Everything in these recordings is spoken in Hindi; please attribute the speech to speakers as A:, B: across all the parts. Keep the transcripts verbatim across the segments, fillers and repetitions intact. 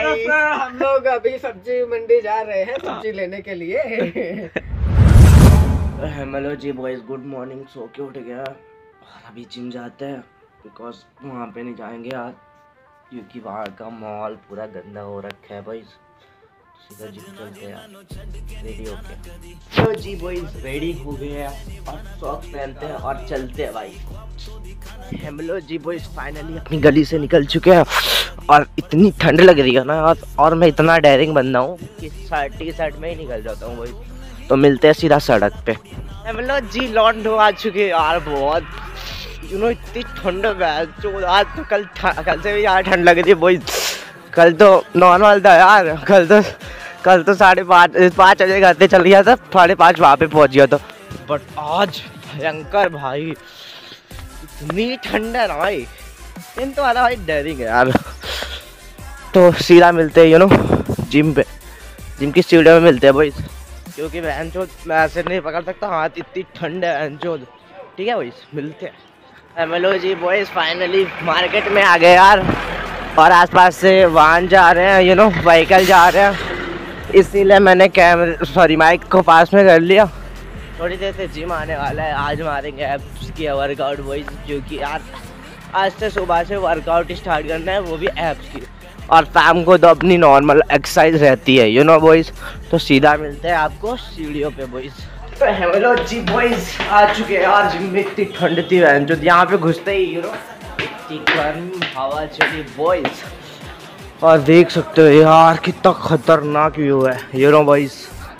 A: हम लोग अभी सब्जी मंडी जा रहे हैं सब्जी लेने के लिए।
B: हेलो जी बॉयज, गुड मॉर्निंग। सो के उठ गया और अभी जिम जाते हैं बिकॉज वहाँ पे नहीं जाएंगे आज क्योंकि वहाँ का माहौल पूरा गंदा हो रखा है बॉयज। सीधा जिम चलते हैं यार। रेडी हो गया? तो जी बॉयज रेडी हो गए हैं और सॉक्स पहनते हैं और चलते हैं भाई। हेलो जी बॉयज, फाइनली अपनी गली से निकल चुके हैं और इतनी ठंड लग रही है ना यार, और मैं इतना डेयरिंग बंदा हूँ कि शर्ट टी शर्ट में ही निकल जाता हूँ भाई। तो मिलते हैं सीधा सड़क पे। हेलो जी लॉन्डो आ चुके हैं यार। बहुत यू नो इतनी ठंड है जो आज तो कल कल से भी यार ठंड लग रही है बॉयज। कल तो नॉर्मल था यार, कल तो कल तो साढ़े पाँच पाँच बजे घर से चल गया था, साढ़े पाँच वहाँ पे पहुँच गया था। बट आज भयंकर भाई, इतनी ठंड है ना भाई, इन तो वाला भाई डेयरिंग है यार। तो सीधा मिलते हैं यू नो जिम पे, जिम की स्टूडियो में मिलते हैं बॉयज, क्योंकि बहन चोद मैं ऐसे नहीं पकड़ सकता हाथ, इतनी ठंड है बहन चोद। ठीक है बॉयज, मिलते हैं। हेलो जी बॉयज, फाइनली मार्केट में आ गए यार और आसपास से वाहन जा रहे हैं, यू नो व्हीकल जा रहे हैं, इसीलिए मैंने कैमरे सॉरी माइक को पास में कर लिया। थोड़ी देर से जिम आने वाला है, आज मारेंगे एप्स की वर्कआउट बॉयज, क्योंकि यार आज से सुबह से वर्कआउट स्टार्ट करना है, वो भी एप्स की, और शाम को तो अपनी नॉर्मल एक्सरसाइज रहती है यू नो बॉयज। तो सीधा मिलते हैं आपको सीढ़ियों पे बॉयज। तो हेलो जी बॉयज, आ चुके हैं यार जिम में। इतनी ठंड थी बहन जो, यहाँ पे घुसते ही यू नो इतनी गर्म हवा चली बॉयज, और देख सकते हो यार कितना खतरनाक व्यू है यू नो बॉयज।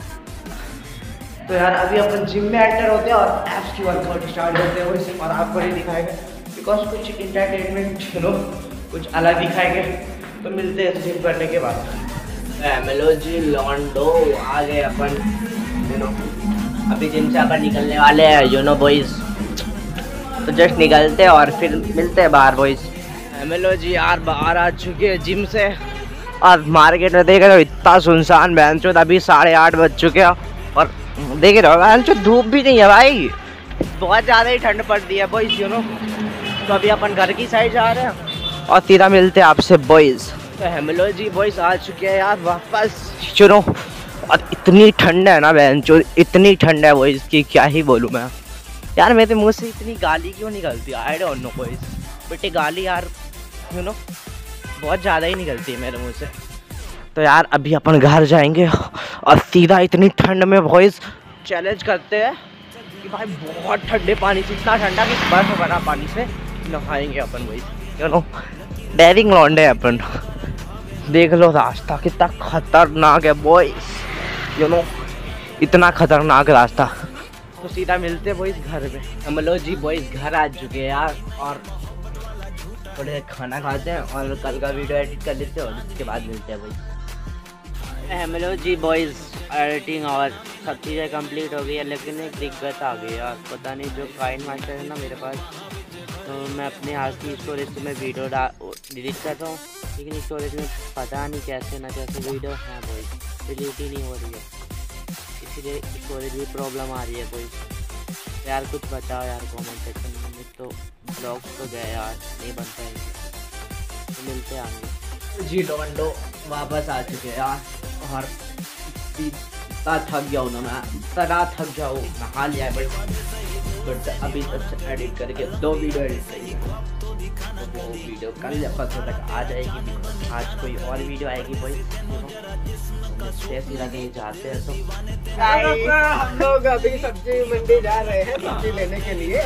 B: तो यार अभी अपन जिम में एंटर होते हैं और एप्स की वर्कआउट स्टार्ट करते हैं बॉयज, और आपको नहीं दिखाएंगे बिकॉज कुछ इंटरटेनमेंट यू नो कुछ अलग दिखाएंगे। तो मिलते हैं जिम करने के बाद। हेलो जी लॉन्डो आ गए अपन यू नो, अभी जिम से अपन निकलने वाले हैं यू नो बॉयज। तो जस्ट निकलते हैं और फिर मिलते हैं बाहर बॉयज। हेलो जी यार बाहर आ चुके हैं जिम से, और मार्केट में देख रहे हो इतना सुनसान बहन चोद। अभी साढ़े आठ बज चुके हैं और देख रहे हो बहन चोद धूप भी नहीं है भाई, बहुत ज़्यादा ही ठंड पड़ती है बॉयज यू नो। तो अभी अपन घर की साइड जा रहे हैं और सीधा मिलते हैं आपसे बॉयज। तो हेलो जी बॉयज आ चुके हैं यार वापस यू नो, और इतनी ठंड है ना बहन चोद, इतनी ठंड है बॉयज की क्या ही बोलूँ मैं यार। मेरे मुँह से इतनी गाली क्यों निकलती है I don't know boys, but ये गाली यार यू नो बहुत ज़्यादा ही निकलती है मेरे मुँह से। तो यार अभी अपन घर जाएंगे और सीधा इतनी ठंड में बॉयज चैलेंज करते हैं कि भाई बहुत ठंडे पानी से, इतना ठंडा कि बर्फ भरा पानी से नहाएंगे अपन बॉयज यू नो। डेयरिंग लॉन्डे है अपन। देख लो रास्ता कितना खतरनाक है बॉयज यू नो, इतना खतरनाक रास्ता। तो सीधा मिलते हैं बॉयज घर में। हम लोग जी बॉयज घर आ चुके हैं यार, और थोड़े खाना खाते हैं और कल का वीडियो एडिट कर लेते हैं और उसके बाद मिलते हैं बॉयज। हम लोग जी बॉयज एडिटिंग और सब चीज़ें कंप्लीट हो गई है, लेकिन एक दिक्कत आ गई यार, पता नहीं जो काइन मास्टर है ना मेरे पास, तो मैं अपने हाथ की स्टोरेज से मैं वीडियो डिलीट कर रहा हूँ, लेकिन स्टोरेज में पता नहीं कैसे ना कैसे वीडियो है बॉयज डिलीट ही नहीं हो रही है, इसलिए स्टोरेज भी प्रॉब्लम आ रही है कोई। यार कुछ बताओ यार कमेंट सेक्शन में, तो ब्लॉग तो गया यार नहीं बनता है। तो मिलते हैं आगे। जी लॉन्डो वापस आ चुके हैं यार, और इतना थक गया हूँ ना मैं, इतना थक गया हूँ, नहा लिया है बट अभी तक एडिट करके दो वीडियो एडिट करी है, तो वो वीडियो कल या परसों तक आ जाएगी। आज कोई और वीडियो आएगी भाई, लगे जाते हैं। तो
A: हम लोग अभी सब्जी मंडी जा रहे हैं सब्जी लेने के लिए।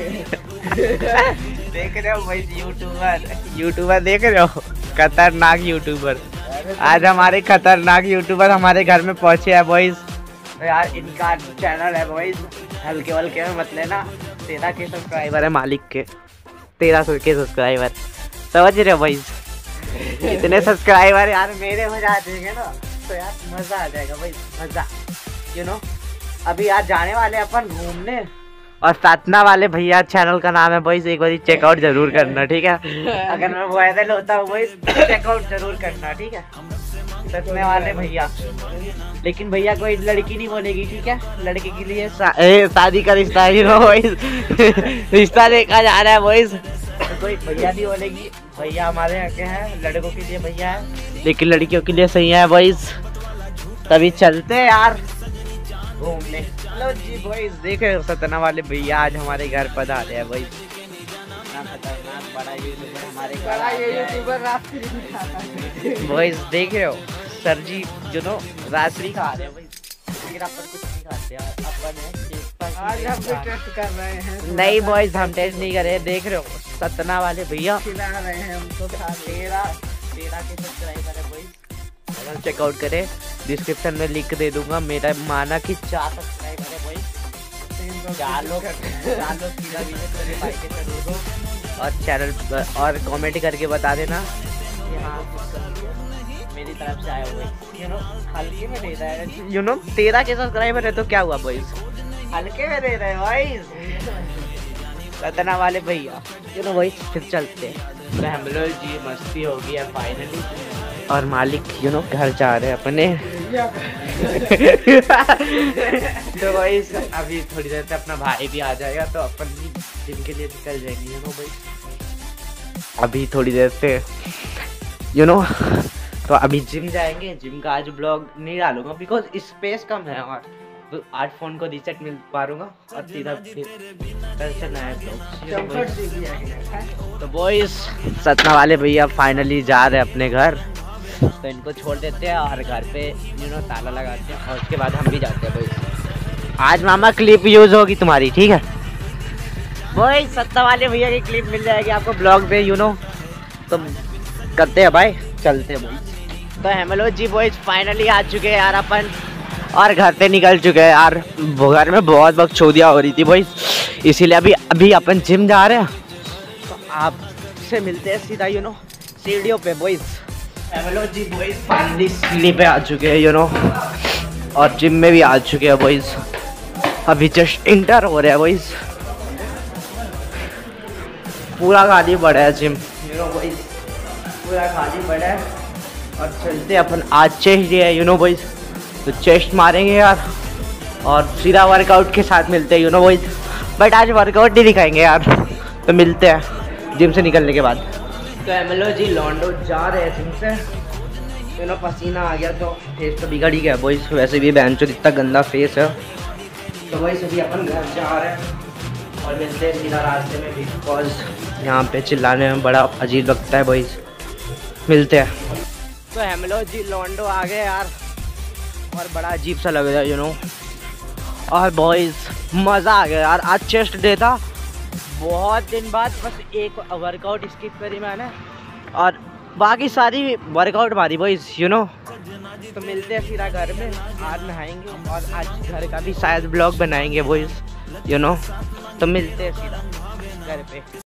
B: देख रहे हो भाई यूट्यूबर यूट्यूबर देख रहे हो, खतरनाक यूट्यूबर। आज हमारे खतरनाक यूट्यूबर हमारे घर में पहुंचे हैं बॉयज। तो यार इनका चैनल है बॉयज, हल्के वल्के में मत लेना, तेरह के सब्सक्राइबर है मालिक के, तेरह सौ के सब्सक्राइबर, समझ रहे हो बॉयज। इतने सब्सक्राइबर यार मेरे हो जाएंगे ना तो यार मज़ा आ जाएगा भाई, मज़ा यू नो। अभी यार जाने वाले अपन घूमने, और सातना वाले भैया चैनल का नाम है बॉयज, एक बार चेकआउट जरूर करना ठीक है। अगर मैं वायरल होता हूँ बॉयज चेकआउट जरूर करना ठीक है, सतने वाले भैया। लेकिन भैया कोई लड़की नहीं बोलेगी ठीक है, लड़के के लिए शादी का रिश्ता यू नो बॉयज, रिश्ता देखा जा रहा है बॉयज, तो कोई भैया नहीं बोलेगी, भैया हमारे यहाँ के हैं, लड़कों के लिए भैया है लेकिन लड़कियों के लिए सही है बॉयज। तभी चलते हैं यार घूमने। हेलो जी बॉयज, देखे सतना वाले भैया आज हमारे घर पधारे हैं बॉयज। खतरनाक बड़ा यूट्यूबर हमारे
A: बड़ा ये यूट्यूबर रात्रि दिखाता है
B: बॉयज। देख रहे हो सर जी जो नो रात्रि खा रहे हैं भाई, लेकिन अपन कुछ नहीं खाते यार। अपन है
A: आज हम भी टेस्ट कर रहे हैं।
B: नहीं बॉयज, हम टेस्ट नहीं कर रहे। देख रहे हो सतना वाले भैया
A: खिला रहे हैं हमको।
B: तेरा तेरा के सब्सक्राइबर है बॉयज, चैनल चेकआउट करे, डिस्क्रिप्शन में लिंक दे दूंगा। मेरा माना कि चार सब्सक्राइबर है बॉयज, चार लोग चार लोग सीधा विजिट करे भाई के चैनल को और चैनल और कमेंट करके बता देना कि हाँ मेरी तरफ से आया हुआ है। यू नो हल्के में दे रहा है, यू नो तेरह के सब्सक्राइबर है तो क्या हुआ बॉयज, हल्के में दे रहे हैं बॉयज सतना वाले भैया। यू नो बॉयज फिर चलते हैं। तो हम लोग जी मस्ती हो गई है फाइनली और मालिक यू नो घर जा रहे हैं अपने। तो बॉयज अभी थोड़ी देर से अपना भाई भी आ जाएगा तो अपन भी जिम के लिए निकल जाएंगे। यू नो बॉयज अभी थोड़ी देर से यू नो तो अभी जिम जाएंगे। जिम का आज ब्लॉग नहीं डालूंगा बिकॉज स्पेस कम है और तो आज फोन को रीसेट मिल पाऊंगा और सीधा कल से नया ब्लॉग। तो बॉयज सतना वाले भैया फाइनली जा रहे हैं अपने घर, तो इनको छोड़ देते हैं और घर पे यू नो ताला लगाते हैं और उसके बाद हम भी जाते हैं बॉयज। आज मामा क्लिप यूज होगी तुम्हारी, ठीक है बॉयज। सतना वाले भैया की क्लिप मिल जाएगी आपको ब्लॉग पे यू नो। तो करते हैं भाई, चलते हैं बॉयज। तो हेमलो जी बॉयज फाइनली आ चुके हैं यार अपन और घर से निकल चुके हैं यार। घर में बहुत बकचोदियाँ हो रही थी बॉयज, इसीलिए अभी अभी अपन जिम जा रहे हैं। तो आपसे मिलते हैं सीधा यू नो सीढ़ियों पे बॉयज। हेमलो जी बॉयज फाइनली सीढ़ी पे आ चुके हैं यू नो और जिम में भी आ चुके हैं बॉयज। अभी जस्ट इंटर हो रहा है बॉयज, पूरा खाली पड़ा है जिम यू नो बॉयज, पूरा खाली पड़ा है। और चलते अपन आज चेस्ट डे है यू नो बॉयज, तो चेस्ट मारेंगे यार और सीधा वर्कआउट के साथ मिलते हैं यू नो बॉयज। बट आज वर्कआउट नहीं दिखाएंगे यार, तो मिलते हैं जिम से निकलने के बाद। तो एमएलओ जी लॉन्डो जा रहे हैं जिम से यू नो, पसीना आ गया तो फेस तो बिगड़ ही गया बॉयज। वैसे भी बहन चो इतना गंदा फेस है। तो बॉयज अभी अपन घर जा रहे हैं और मिलते हैं सीधा रास्ते में बिकॉज यहाँ पे चिल्लाने में बड़ा अजीब लगता है बॉयज। मिलते हैं। तो हेमलो जी लॉन्डो आ गए यार और बड़ा अजीब सा लग रहा है यू नो। और बॉयज मज़ा आ गया यार, आज चेस्ट डे था बहुत दिन बाद, बस एक वर्कआउट स्किप करी मैंने और बाकी सारी वर्कआउट मारी बॉयज यू नो। तो मिलते हैं सीधा घर में, आज नहाएंगे और आज घर का भी शायद ब्लॉग बनाएंगे बॉयज यू नो। तो मिलते हैं सीधा घर पे।